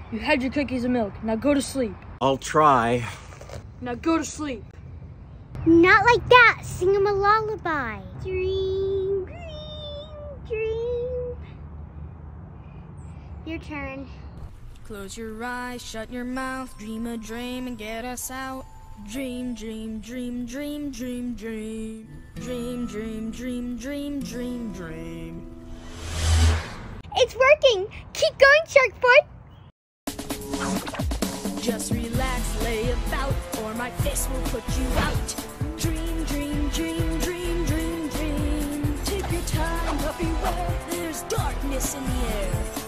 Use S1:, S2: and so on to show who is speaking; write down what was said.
S1: You had your cookies and milk. Now go to sleep.
S2: I'll try.
S1: Now go to sleep.
S3: Not like that. Sing him a lullaby. Dream, dream, dream. Your turn.
S4: Close your eyes, shut your mouth, dream a dream and get us out. Dream, dream, dream, dream, dream, dream. Dream, dream, dream, dream, dream, dream.
S3: It's working. Keep going, Shark Boy.
S4: Just relax, lay about, or my fist will put you out. Dream, dream, dream, dream, dream, dream. Take your time, but beware, there's darkness in the air.